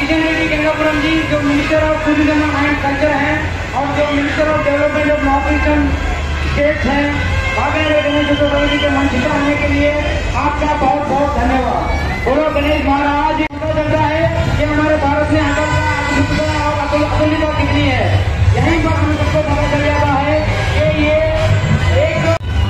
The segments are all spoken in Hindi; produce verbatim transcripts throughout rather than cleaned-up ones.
किशन रेड्डी गंगापुरम जी जो minister of tourism and culture हैं और जो minister of development of north eastern states हैं, भागीरथी गणेश उत्सव समिति के मंच पर आने के लिए आपका बहुत बहुत धन्यवाद। बोलो गणेश महाराज। पता चलता है कि हमारे भारत में अकलता और अतुल्यता कितनी है, यहीं पर हम सबको पता चल जाता है कि ये एक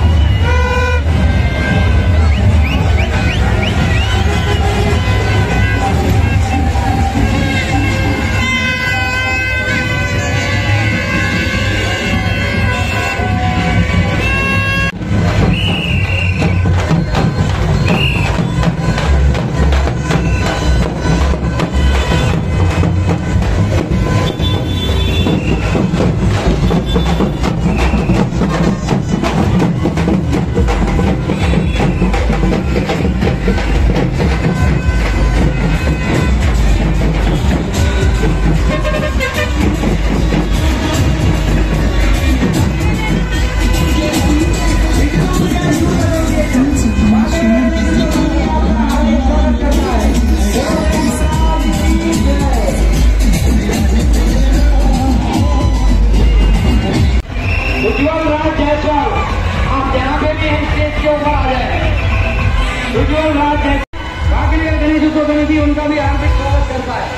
उज्ज्वल राज जायसवाल, आप जहाँ पे भी हैं स्टेज के ऊपर आ जाए। उज्ज्वल राज जायसवाल भागीरथी गणेश उत्सव समिति उनका भी हार्दिक स्वागत करता है।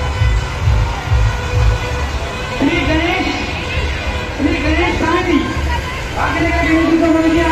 श्री गणेश श्री गणेश समिति भागीरथी गणेश उत्सव समिति